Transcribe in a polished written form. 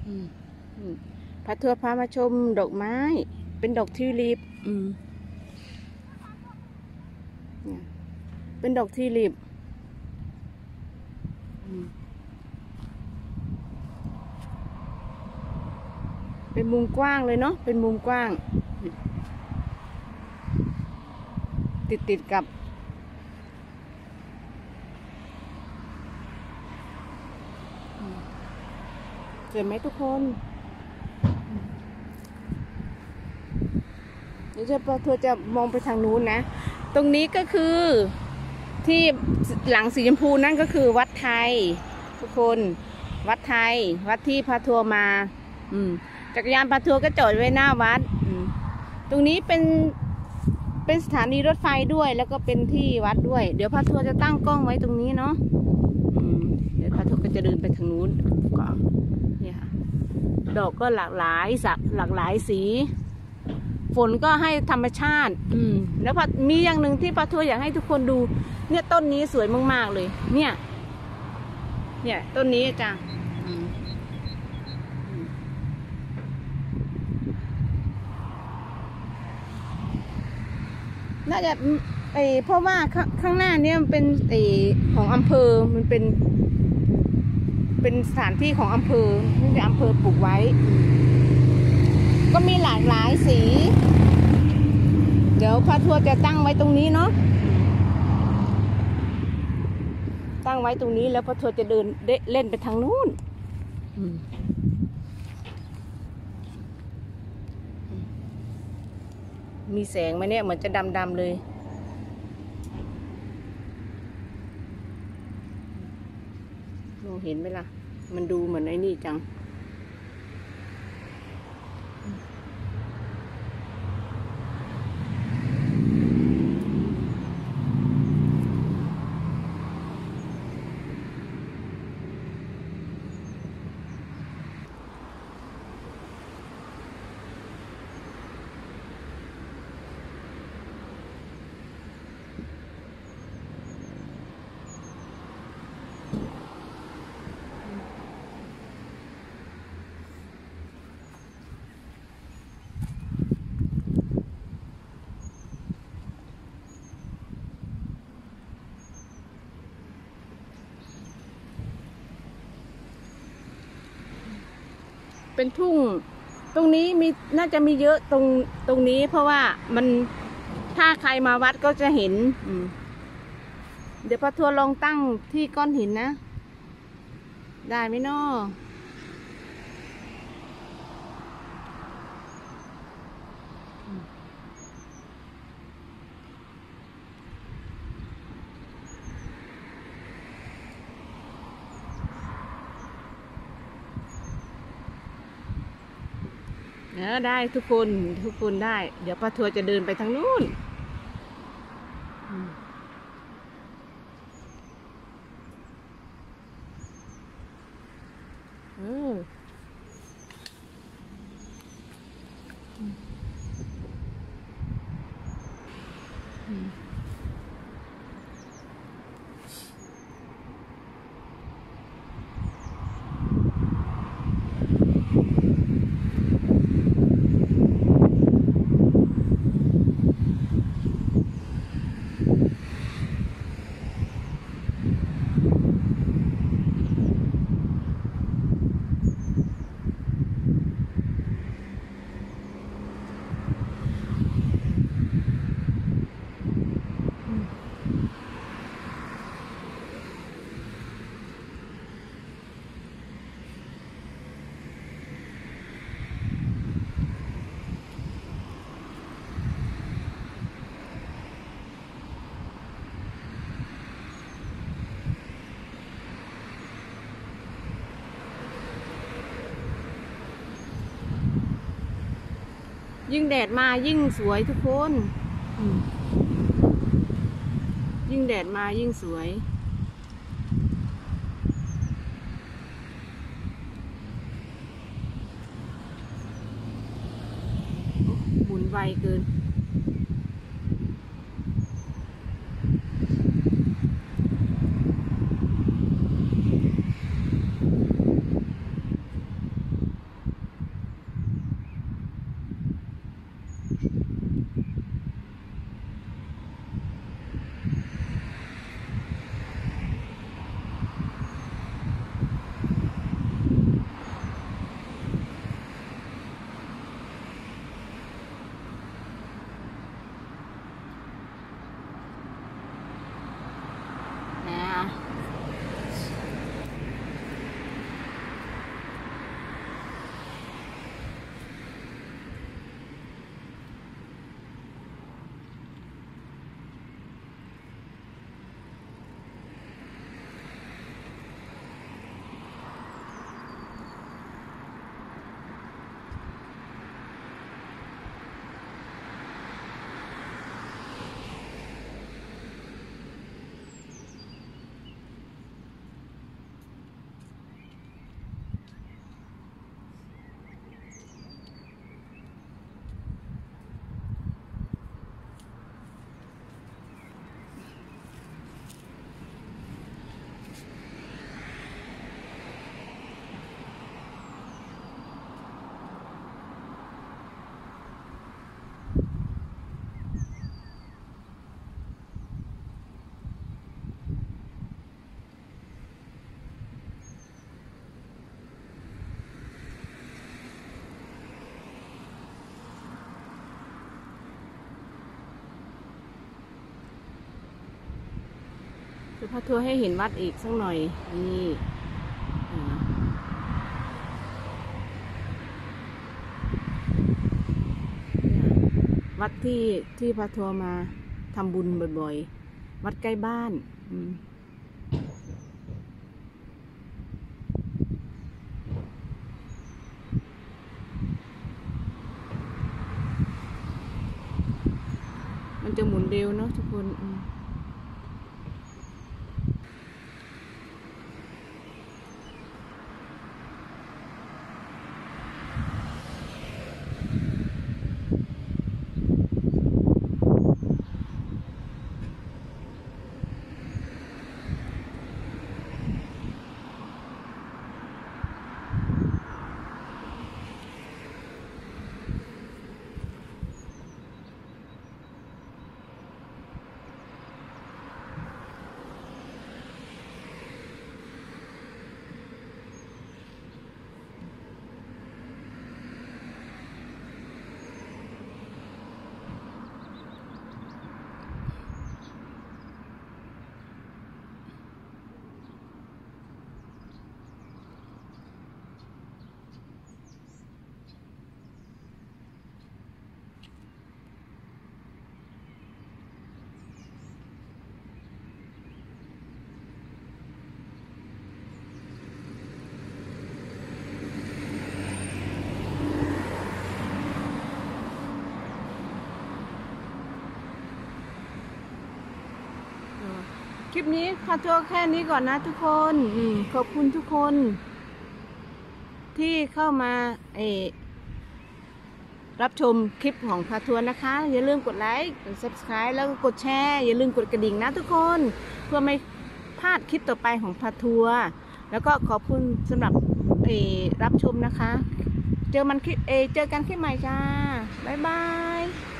อืมพาทัวร์พามาชมดอกไม้เป็นดอกทิวลิปเป็นดอกทิวลิปเป็นมุมกว้างเลยเนาะเป็นมุมกว้างติดกับเห็นไหมทุกคนเดี๋ยวเธอจะมองไปทางนู้นนะตรงนี้ก็คือที่หลังสีชมพูนั่นก็คือวัดไทยทุกคนวัดไทยวัดที่พาทัวร์มาจักรยานพาทัวร์ก็จอดไว้หน้าวัดตรงนี้เป็นสถานีรถไฟด้วยแล้วก็เป็นที่วัดด้วยเดี๋ยวพาทัวร์จะตั้งกล้องไว้ตรงนี้เนาะเดี๋ยวพาทัวร์ก็จะเดินไปทางนู้นก็เนี่ยค่ะดอกก็หลากหลายสีฝนก็ให้ธรรมชาติแล้วมีอย่างหนึ่งที่พาทัวร์อยากให้ทุกคนดูเนี่ยต้นนี้สวยมากๆเลยเนี่ยต้นนี้จ้ะน่าจะเพราะว่าข้างหน้านี้มันเป็นของอำเภอมันเป็นสถานที่ของอำเภอนี่จะอำเภอปลูกไว้ก็มีหลากหลายสีเดี๋ยวพาทัวร์จะตั้งไว้ตรงนี้เนาะตั้งไว้ตรงนี้แล้วพาทัวร์จะเดินเล่นไปทางนู้นมีแสงไหมเนี่ยเหมือนจะดำเลยมองเห็นไหมล่ะมันดูเหมือนไอ้นี่จังเป็นทุ่งตรงนี้น่าจะมีเยอะตรงนี้เพราะว่ามันถ้าใครมาวัดก็จะเห็นเดี๋ยวพาทัวร์ลองตั้งที่ก้อนหินนะได้ไหมน้อได้ทุกคนได้เดี๋ยวพาทัวร์จะเดินไปทางนู้นยิ่งแดดมายิ่งสวยทุกคนยิ่งแดดมายิ่งสวยหมุนไวเกิน อพาทัวร์ให้เห็นวัดอีกสักหน่อยนี่วัดที่พาทัวร์มาทำบุญบ่อยๆวัดใกล้บ้านมันจะหมุนเร็วเนาะทุกคนคลิปนี้พาทัวร์แค่นี้ก่อนนะทุกคนขอบคุณทุกคนที่เข้ามารับชมคลิปของพาทัวร์นะคะอย่าลืมกดไลค์กด Subscribe แล้วก็กดแชร์อย่าลืมกดกระดิ่งนะทุกคนเพื่อไม่พลาดคลิปต่อไปของพาทัวร์แล้วก็ขอบคุณสำหรับรับชมนะคะเจอกันคลิปใหม่จ้าบ๊ายบาย